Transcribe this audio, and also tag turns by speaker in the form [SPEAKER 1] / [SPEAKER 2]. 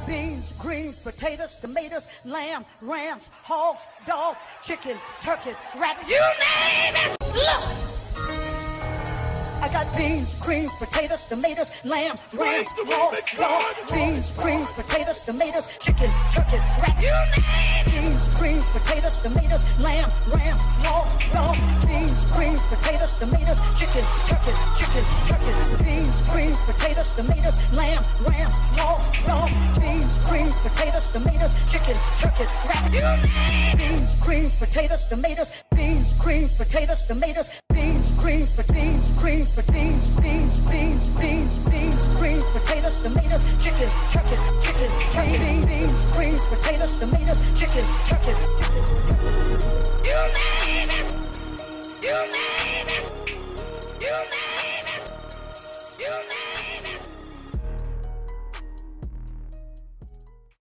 [SPEAKER 1] beans, greens, potatoes, tomatoes, lamb, rams, hogs, dogs, chicken, turkeys, rabbits, you name it! Look! I got beans, greens, potatoes, tomatoes, lamb, rams, hogs, dogs, beans, greens, potatoes, tomatoes, chicken, turkeys, rabbits, you name it! Beans, greens, potatoes, tomatoes, lamb, rams, hogs, dogs, beans, greens, potatoes, tomatoes, chicken, turkeys, beans, greens, potatoes, tomatoes, lamb, rams, hogs, dogs, beans, greens, potatoes, tomatoes, chicken, turkeys, rabbits, you name it! Beans, greens, potatoes, tomatoes, beans, greens, potatoes, tomatoes, beans, greens, beans, greens, beans, beans, beans, beans.